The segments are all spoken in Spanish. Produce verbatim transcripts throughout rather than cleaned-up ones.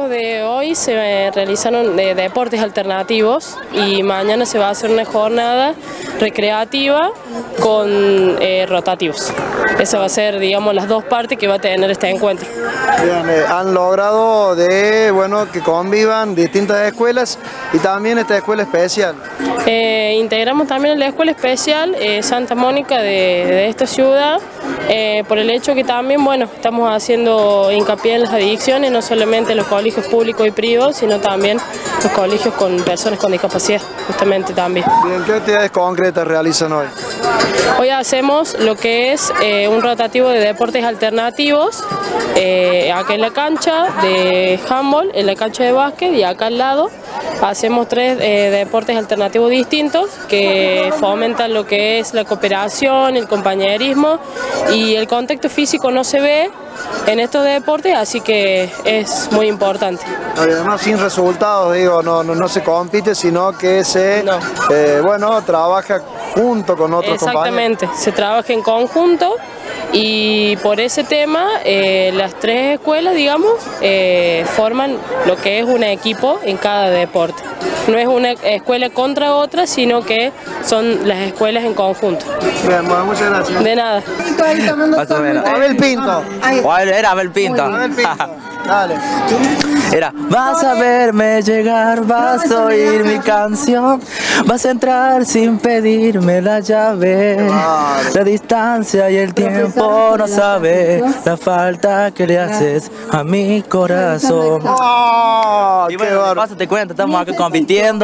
actos de hoy se realizaron de deportes alternativos y mañana se va a hacer una jornada recreativa con eh, rotativos. Esa va a ser, digamos, las dos partes que va a tener este encuentro. Bien, eh, han logrado de, bueno, que convivan distintas escuelas y también esta escuela especial. Eh, integramos también la escuela especial eh, Santa Mónica de, de esta ciudad, eh, por el hecho que también, bueno, estamos haciendo hincapié en las adicciones, no solamente en los colegios públicos y privados, sino también los colegios con personas con discapacidad, justamente también. Bien, ¿qué actividades concretas realizan hoy? Hoy hacemos lo que es eh, un rotativo de deportes alternativos, eh, acá en la cancha de handball, en la cancha de básquet y acá al lado. Hacemos tres eh, deportes alternativos distintos que fomentan lo que es la cooperación, el compañerismo y el contacto físico no se ve en estos deportes, así que es muy importante. Además, sin resultados, digo, no, no, no se compite, sino que se no. eh, bueno, trabaja junto con otros Exactamente, compañeros. Se trabaja en conjunto y por ese tema eh, las tres escuelas, digamos, eh, forman lo que es un equipo en cada deporte. No es una escuela contra otra, sino que son las escuelas en conjunto. Bien, bueno, muchas gracias. De nada. Abel Pinto. Era Abel Pinto. Abel Pinto. Dale. Era, vas a verme llegar, vas a oír mi canción, vas a entrar sin pedirme la llave. La distancia y el tiempo no sabe la falta que le haces a mi corazón. Oh, y bueno, de paso te cuento, estamos acá compitiendo.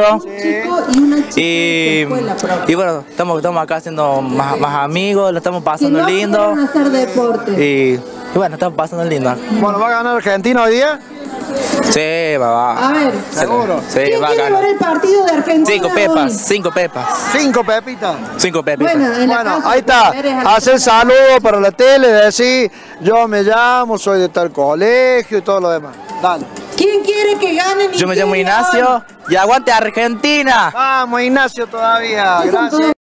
Y, y bueno, estamos, estamos acá haciendo más, más amigos, lo estamos pasando lindo. Y, y bueno, estamos pasando lindo. Bueno, ¿va a ganar Argentina hoy día? Sí, va, va. A ver, ¿seguro? Sí, ¿quién va a quiere ganar. ver el partido de Argentina Cinco hoy? pepas, cinco pepas. Cinco pepitas. Cinco pepitas. Bueno, en la Bueno, casa ahí está. eres Hacer saludos para la tele, decir yo me llamo, soy de tal colegio y todo lo demás. Dale. ¿Quién quiere que gane? Yo me llamo Ignacio y aguante Argentina. Vamos, Ignacio, todavía. Gracias.